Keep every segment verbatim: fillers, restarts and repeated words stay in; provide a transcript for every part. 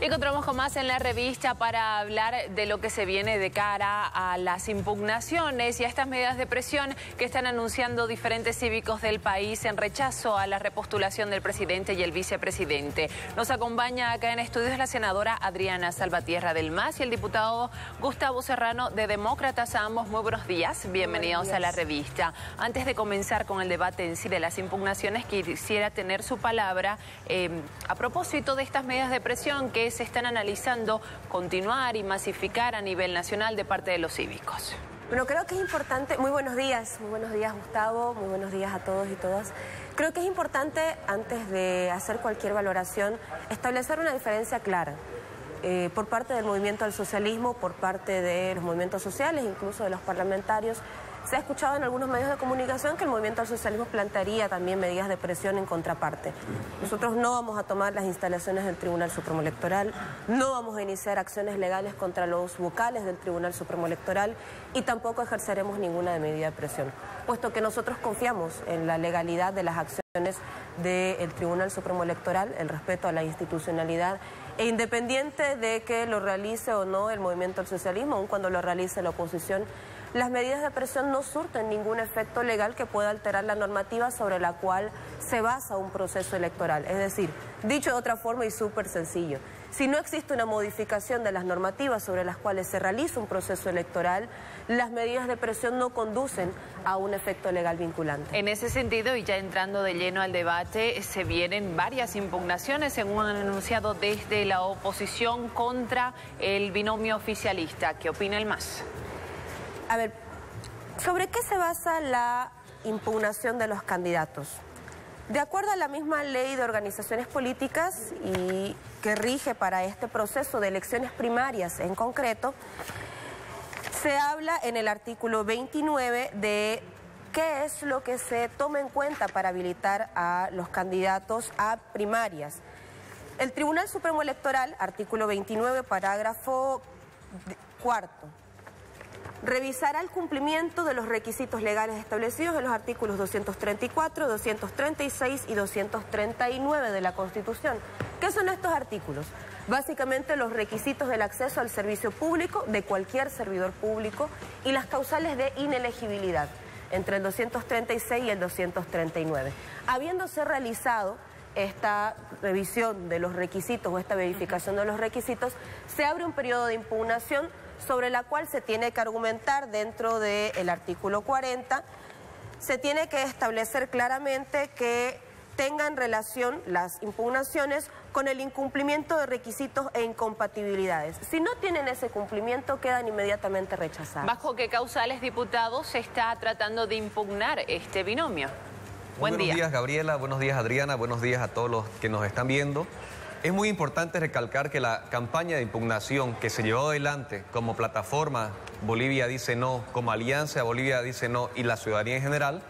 Y encontramos con más en la revista para hablar de lo que se viene de cara a las impugnaciones y a estas medidas de presión que están anunciando diferentes cívicos del país en rechazo a la repostulación del presidente y el vicepresidente. Nos acompaña acá en estudios la senadora Adriana Salvatierra del M A S y el diputado Gustavo Serrano de Demócratas. A ambos muy buenos días, bienvenidos a la revista. Antes de comenzar con el debate en sí de las impugnaciones, quisiera tener su palabra eh, a propósito de estas medidas de presión que se están analizando continuar y masificar a nivel nacional de parte de los cívicos. Bueno, creo que es importante, muy buenos días, muy buenos días Gustavo, muy buenos días a todos y todas. Creo que es importante, antes de hacer cualquier valoración, establecer una diferencia clara eh, por parte del movimiento al socialismo, por parte de los movimientos sociales, incluso de los parlamentarios. Se ha escuchado en algunos medios de comunicación que el movimiento al socialismo plantearía también medidas de presión en contraparte. Nosotros no vamos a tomar las instalaciones del Tribunal Supremo Electoral, no vamos a iniciar acciones legales contra los vocales del Tribunal Supremo Electoral y tampoco ejerceremos ninguna medida de presión, puesto que nosotros confiamos en la legalidad de las acciones del Tribunal Supremo Electoral, el respeto a la institucionalidad, e independiente de que lo realice o no el movimiento al socialismo, aun cuando lo realice la oposición, las medidas de presión no surten ningún efecto legal que pueda alterar la normativa sobre la cual se basa un proceso electoral. Es decir, dicho de otra forma y súper sencillo, si no existe una modificación de las normativas sobre las cuales se realiza un proceso electoral, las medidas de presión no conducen a un efecto legal vinculante. En ese sentido, y ya entrando de lleno al debate, se vienen varias impugnaciones, según han anunciado desde la oposición, contra el binomio oficialista. ¿Qué opina el M A S? A ver, ¿sobre qué se basa la impugnación de los candidatos? De acuerdo a la misma ley de organizaciones políticas y que rige para este proceso de elecciones primarias en concreto, se habla en el artículo veintinueve de qué es lo que se toma en cuenta para habilitar a los candidatos a primarias. El Tribunal Supremo Electoral, artículo veintinueve, parágrafo cuarto, revisará el cumplimiento de los requisitos legales establecidos en los artículos doscientos treinta y cuatro, doscientos treinta y seis y doscientos treinta y nueve de la Constitución. ¿Qué son estos artículos? Básicamente los requisitos del acceso al servicio público de cualquier servidor público y las causales de inelegibilidad entre el doscientos treinta y seis y el doscientos treinta y nueve. Habiéndose realizado esta revisión de los requisitos o esta verificación de los requisitos, se abre un periodo de impugnación sobre la cual se tiene que argumentar dentro del artículo cuarenta, se tiene que establecer claramente que tengan relación las impugnaciones con el incumplimiento de requisitos e incompatibilidades. Si no tienen ese cumplimiento, quedan inmediatamente rechazadas. ¿Bajo qué causales, diputados, se está tratando de impugnar este binomio? Buen Buenos día. días, Gabriela. Buenos días, Adriana. Buenos días a todos los que nos están viendo. Es muy importante recalcar que la campaña de impugnación que se llevó adelante como plataforma Bolivia dice no, como alianza Bolivia dice no y la ciudadanía en general,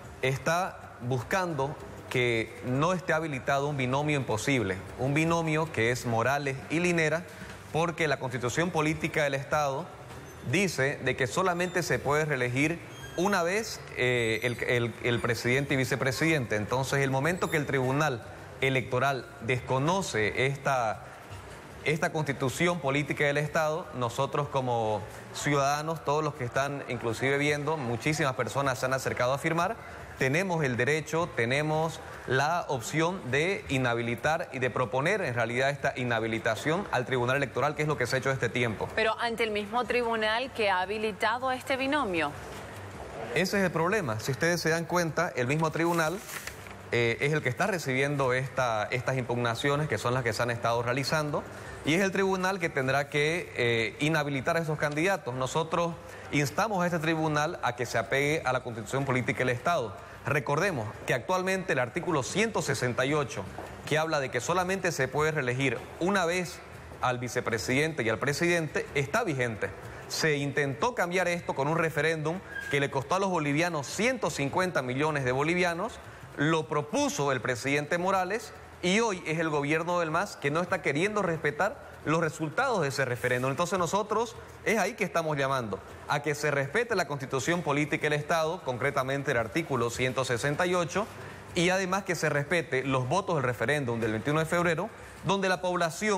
está buscando que no esté habilitado un binomio imposible, un binomio que es Morales y Linera, porque la Constitución Política del Estado dice de que solamente se puede reelegir una vez eh, el, el, el presidente y vicepresidente. Entonces, el momento que el Tribunal Electoral desconoce esta, esta Constitución Política del Estado, nosotros como ciudadanos, todos los que están inclusive viendo, muchísimas personas se han acercado a firmar, tenemos el derecho, tenemos la opción de inhabilitar y de proponer en realidad esta inhabilitación al Tribunal Electoral, que es lo que se ha hecho este tiempo. Pero ante el mismo tribunal que ha habilitado este binomio. Ese es el problema. Si ustedes se dan cuenta, el mismo tribunal eh, es el que está recibiendo esta, estas impugnaciones, que son las que se han estado realizando, y es el tribunal que tendrá que eh, inhabilitar a esos candidatos. Nosotros instamos a este tribunal a que se apegue a la Constitución Política del Estado. Recordemos que actualmente el artículo ciento sesenta y ocho, que habla de que solamente se puede reelegir una vez al vicepresidente y al presidente, está vigente. Se intentó cambiar esto con un referéndum que le costó a los bolivianos ciento cincuenta millones de bolivianos, lo propuso el presidente Morales y hoy es el gobierno del M A S que no está queriendo respetar los resultados de ese referéndum. Entonces nosotros es ahí que estamos llamando, a que se respete la Constitución Política del Estado, concretamente el artículo ciento sesenta y ocho, y además que se respete los votos del referéndum del veintiuno de febrero, donde la población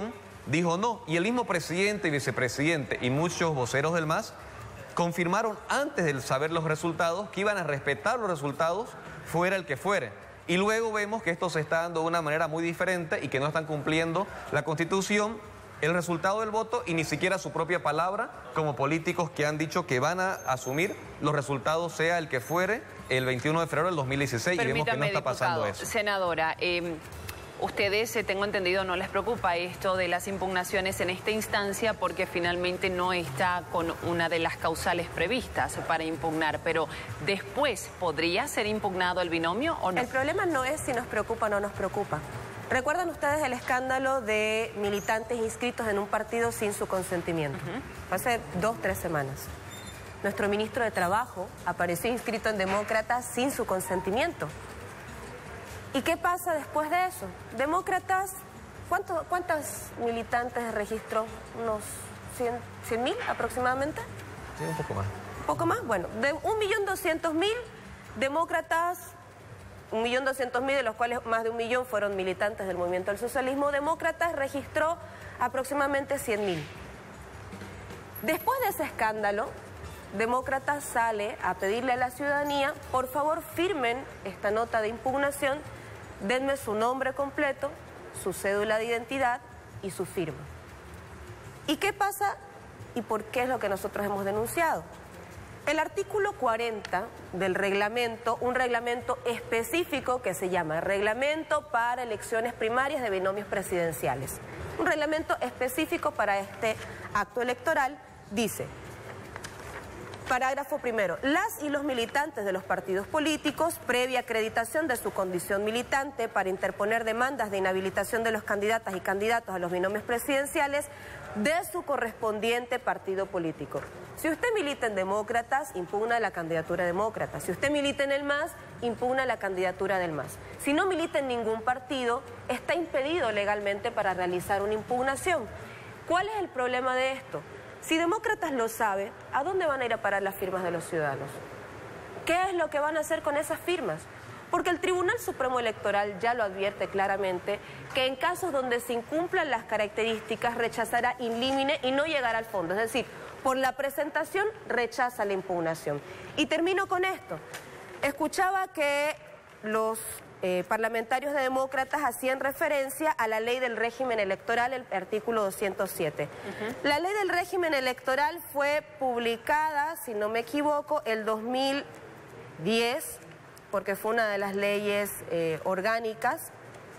dijo no. Y el mismo presidente y vicepresidente y muchos voceros del M A S confirmaron antes de saber los resultados que iban a respetar los resultados fuera el que fuere. Y luego vemos que esto se está dando de una manera muy diferente y que no están cumpliendo la Constitución, el resultado del voto y ni siquiera su propia palabra como políticos que han dicho que van a asumir los resultados sea el que fuere el veintiuno de febrero del dos mil dieciséis. Permítame, y vemos que no está diputado, pasando eso. Senadora, eh, ustedes, eh, tengo entendido, no les preocupa esto de las impugnaciones en esta instancia porque finalmente no está con una de las causales previstas para impugnar, pero después, ¿podría ser impugnado el binomio o no? El problema no es si nos preocupa o no nos preocupa. ¿Recuerdan ustedes el escándalo de militantes inscritos en un partido sin su consentimiento? Uh-huh. Hace dos, tres semanas. Nuestro ministro de Trabajo apareció inscrito en Demócratas sin su consentimiento. ¿Y qué pasa después de eso? Demócratas, ¿cuánto, ¿cuántas militantes registró? ¿Unos cien mil aproximadamente? Sí, un poco más. ¿Un poco más? Bueno, de un millón doscientos mil demócratas, un millón doscientos mil de los cuales más de un millón fueron militantes del movimiento del socialismo, Demócratas registró aproximadamente cien mil. Después de ese escándalo, Demócratas sale a pedirle a la ciudadanía, por favor firmen esta nota de impugnación, denme su nombre completo, su cédula de identidad y su firma. ¿Y qué pasa y por qué es lo que nosotros hemos denunciado? El artículo cuarenta del reglamento, un reglamento específico que se llama Reglamento para Elecciones Primarias de Binomios Presidenciales. Un reglamento específico para este acto electoral dice, parágrafo primero, las y los militantes de los partidos políticos, previa acreditación de su condición militante para interponer demandas de inhabilitación de los candidatas y candidatos a los binomios presidenciales de su correspondiente partido político. Si usted milita en Demócratas, impugna la candidatura demócrata. Si usted milita en el M A S, impugna la candidatura del M A S. Si no milita en ningún partido, está impedido legalmente para realizar una impugnación. ¿Cuál es el problema de esto? Si Demócratas lo sabe, ¿a dónde van a ir a parar las firmas de los ciudadanos? ¿Qué es lo que van a hacer con esas firmas? Porque el Tribunal Supremo Electoral ya lo advierte claramente que en casos donde se incumplan las características rechazará in limine y no llegará al fondo. Es decir, por la presentación rechaza la impugnación. Y termino con esto. Escuchaba que los eh, parlamentarios de Demócratas hacían referencia a la ley del régimen electoral, el artículo doscientos siete. Uh-huh. La ley del régimen electoral fue publicada, si no me equivoco, el dos mil diez, porque fue una de las leyes eh, orgánicas,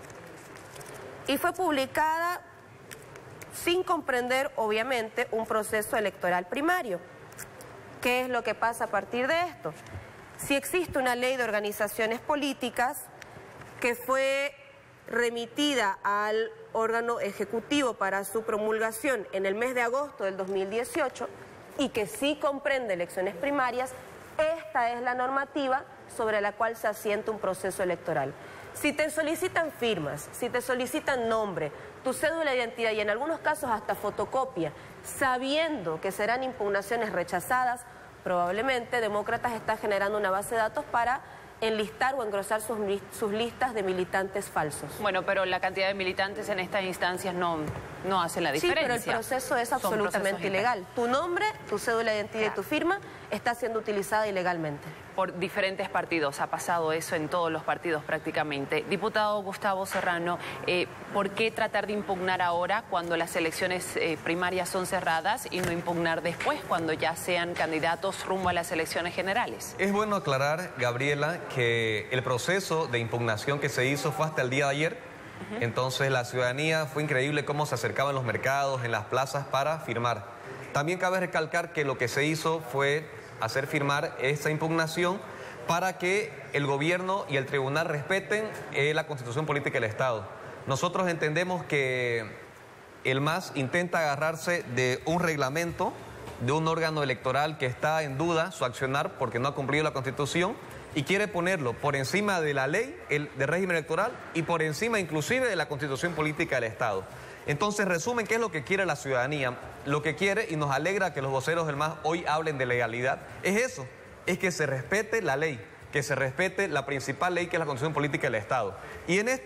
y fue publicada sin comprender, obviamente, un proceso electoral primario. ¿Qué es lo que pasa a partir de esto? Si existe una ley de organizaciones políticas que fue remitida al órgano ejecutivo para su promulgación en el mes de agosto del dos mil dieciocho y que sí comprende elecciones primarias, esta es la normativa sobre la cual se asienta un proceso electoral. Si te solicitan firmas, si te solicitan nombre, tu cédula de identidad y en algunos casos hasta fotocopia, sabiendo que serán impugnaciones rechazadas, probablemente Demócratas está generando una base de datos para enlistar o engrosar sus, sus listas de militantes falsos. Bueno, pero la cantidad de militantes en estas instancias no, no hace la diferencia. Sí, pero el proceso es absolutamente ilegal. Tu nombre, tu cédula de identidad claro. y tu firma está siendo utilizada ilegalmente. Por diferentes partidos, ha pasado eso en todos los partidos prácticamente. Diputado Gustavo Serrano, eh, ¿por qué tratar de impugnar ahora cuando las elecciones eh, primarias son cerradas y no impugnar después cuando ya sean candidatos rumbo a las elecciones generales? Es bueno aclarar, Gabriela, que el proceso de impugnación que se hizo fue hasta el día de ayer. Uh-huh. Entonces la ciudadanía, fue increíble cómo se acercaban los mercados, en las plazas para firmar. También cabe recalcar que lo que se hizo fue hacer firmar esta impugnación para que el gobierno y el tribunal respeten eh, la Constitución Política del Estado. Nosotros entendemos que el M A S intenta agarrarse de un reglamento, de un órgano electoral que está en duda su accionar porque no ha cumplido la Constitución y quiere ponerlo por encima de la ley el, de régimen electoral y por encima inclusive de la Constitución Política del Estado. Entonces, resumen, ¿qué es lo que quiere la ciudadanía? Lo que quiere, y nos alegra que los voceros del M A S hoy hablen de legalidad, es eso, es que se respete la ley, que se respete la principal ley que es la Constitución Política del Estado. Y en esto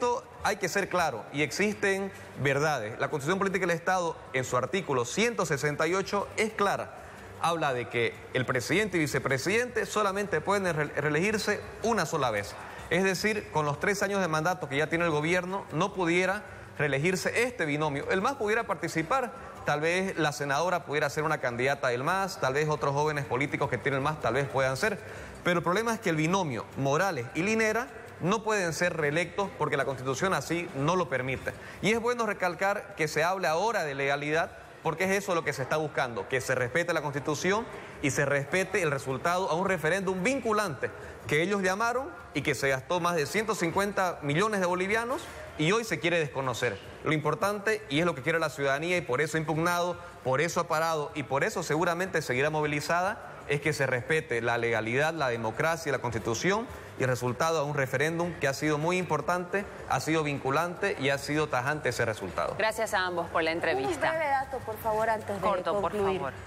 hay que ser claro y existen verdades. La Constitución Política del Estado, en su artículo ciento sesenta y ocho, es clara. Habla de que el presidente y vicepresidente solamente pueden re- reelegirse una sola vez. Es decir, con los tres años de mandato que ya tiene el gobierno, no pudiera reelegirse este binomio. El M A S pudiera participar, tal vez la senadora pudiera ser una candidata del M A S, tal vez otros jóvenes políticos que tienen el M A S tal vez puedan ser. Pero el problema es que el binomio Morales y Linera no pueden ser reelectos porque la Constitución así no lo permite. Y es bueno recalcar que se hable ahora de legalidad, porque es eso lo que se está buscando, que se respete la Constitución y se respete el resultado a un referéndum vinculante que ellos llamaron y que se gastó más de ciento cincuenta millones de bolivianos y hoy se quiere desconocer. Lo importante, y es lo que quiere la ciudadanía y por eso ha impugnado, por eso ha parado y por eso seguramente seguirá movilizada, es que se respete la legalidad, la democracia y la Constitución y el resultado a un referéndum que ha sido muy importante, ha sido vinculante y ha sido tajante ese resultado. Gracias a ambos por la entrevista. Un breve dato, por favor, antes de Corto, por concluir. favor.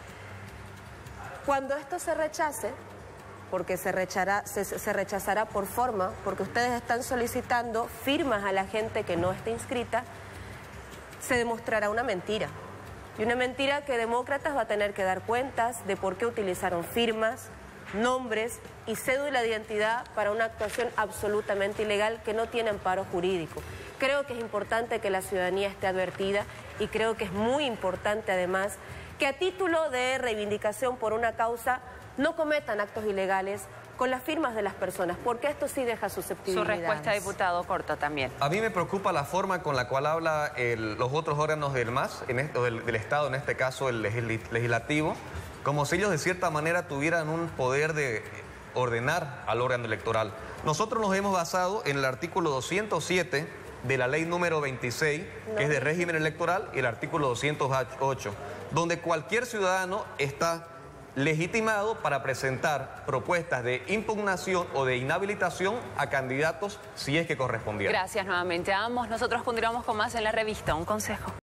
Cuando esto se rechace, porque se, rechará, se, se rechazará por forma, porque ustedes están solicitando firmas a la gente que no está inscrita, se demostrará una mentira. Y una mentira que Demócratas va a tener que dar cuentas de por qué utilizaron firmas, nombres y cédula de identidad para una actuación absolutamente ilegal que no tiene amparo jurídico. Creo que es importante que la ciudadanía esté advertida y creo que es muy importante además que a título de reivindicación por una causa no cometan actos ilegales con las firmas de las personas, porque esto sí deja Su susceptibilidades. respuesta, diputado, corto también. A mí me preocupa la forma con la cual habla el, los otros órganos del M A S, en esto, del, del Estado, en este caso el legis- legislativo, como si ellos de cierta manera tuvieran un poder de ordenar al órgano electoral. Nosotros nos hemos basado en el artículo doscientos siete de la ley número veintiséis, que es de régimen electoral, y el artículo doscientos ocho, donde cualquier ciudadano está legitimado para presentar propuestas de impugnación o de inhabilitación a candidatos si es que correspondiera. Gracias nuevamente a ambos. Nosotros continuamos con más en la revista. Un consejo.